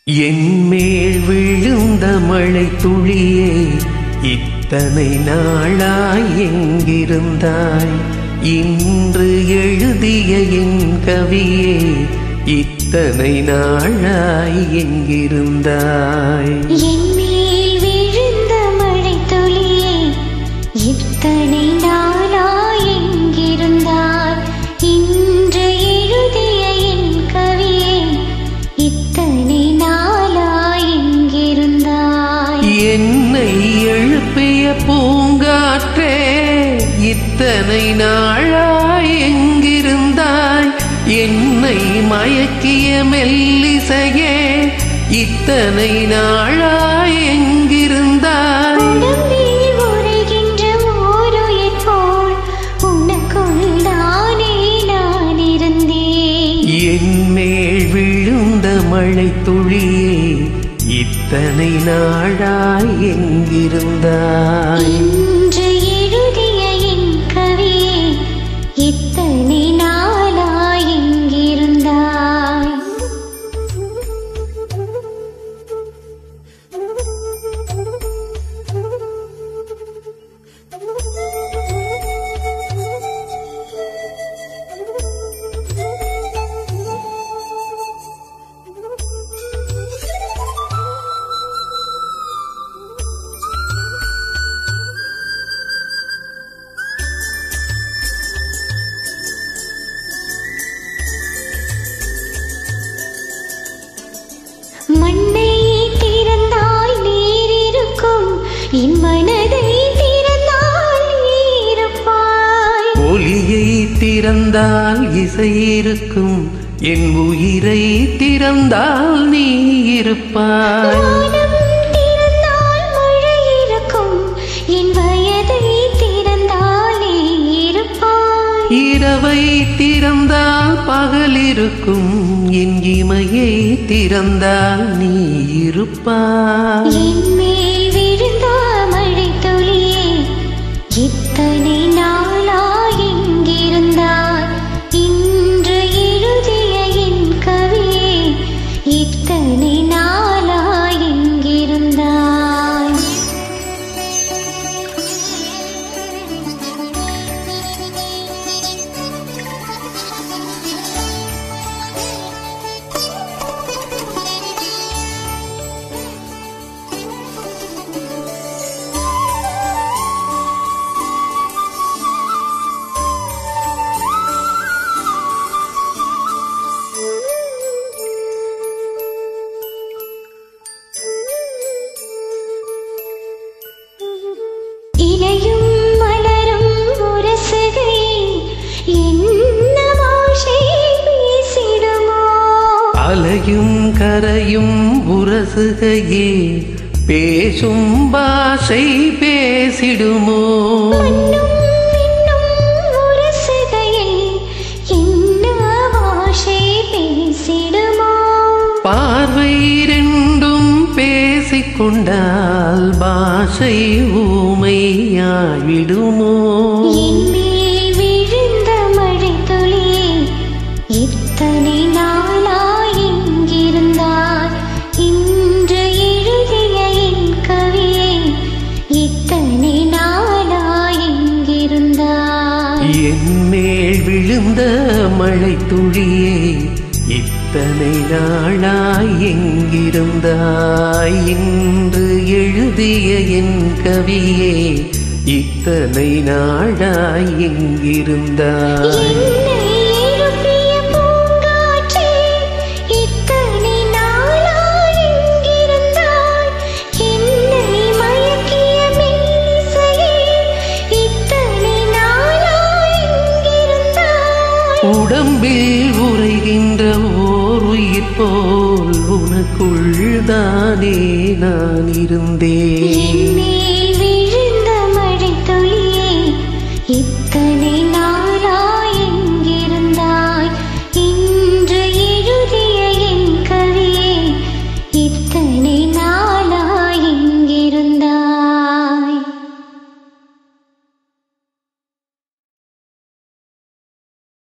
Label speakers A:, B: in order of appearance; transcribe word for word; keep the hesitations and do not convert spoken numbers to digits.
A: என்மேல் விழுந்த மழை துளியே இத்தனை நாளாய் எங்கிருந்தாய்? இன்று எழுதிய என் கவியே இத்தனை நாளாய் எங்கிருந்தாய்?
B: என்மேல் விழுந்த மழை துளியே இத்தனை நாளாய் எங்கிருந்தாய்? இன்று எழுதிய என் கவியே இத்தனை நாளாய் எங்கிருந்தாய்?
A: என்னை எழுப்பிய பூங்காற்றே இத்தனை நாளாய் எங்கிருந்தாய்? என்னை மயக்கிய மெல்லிசையே இத்தனை நாளாய் எங்கிருந்தாய்?
B: உடம்பில் உறைகின்ற ஓருயிர் போல் உனக்குள் நானே நான் இருந்தேன்.
A: என்மேல் விழுந்த மழை துளியே இத்தனை நாளாய் எங்கிருந்தாய்?
B: இன்று எழுதிய என் கவியே இத்தனை நாளாய் எங்கிருந்தாய்? மண்ணை திறந்தால் நீர் இருக்கும், என் மனதை திறந்தால் நீ இருப்பாய்.
A: ஒலியை திறந்தால் இசை இருக்கும், என் உயிரை திறந்தால் நீ இருப்பாய்.
B: வானம் திறந்தால் மழை இருக்கும், என் வயதை திறந்தால் நீ இருப்பாய்.
A: இரவை திறந்தால் பகல் இருக்கும், என் இமையை திறந்தால் நீ இருப்பாய்.
B: என்மேல் விழுந்த மழை துளியே இத்தனை நாளாய் எங்கிருந்தாய்? இன்று எழுதிய என் கவியே இத்தனை நாளாய் எங்கிருந்தாய்? இலையும் மலரும் உரசுகையில் என்ன பாஷை பேசிடுமோ?
A: அலையும் கரையும் உரசுகையே பேசும் பாஷை பேசிடுமோ?
B: மண்ணும் விண்ணும் உரசுகையில் என்ன பாஷை பேசிடுமோ?
A: பார்வை ரெண்டும் பேசிக்கொண்டால் பாஷை ஊமையாகிடுமோ?
B: என்மேல் விழுந்த மழை துளியே இத்தனை நாளாய் எங்கிருந்தாய்? இன்று எழுதிய என் கவியே இத்தனை நாளாய் எங்கிருந்தாய்?
A: என்மேல் விழுந்த மழை துளியே இத்தனை நாளாய் எங்கிருந்தாய்? இன்று எழுதிய என் கவியே இத்தனை நாளாய் எங்கிருந்தாய்?
B: என்னை எழுப்பிய பூங்காற்றே இத்தனை நாளாய் எங்கிருந்தாய்? என்னை மயக்கிய மெல்லிசையே இத்தனை நாளாய் எங்கிருந்தாய்?
A: உடம்பில் உறைகின்ற ஓர் உயிர் போல் உனக்குள் தானே நான் இருந்தேன்.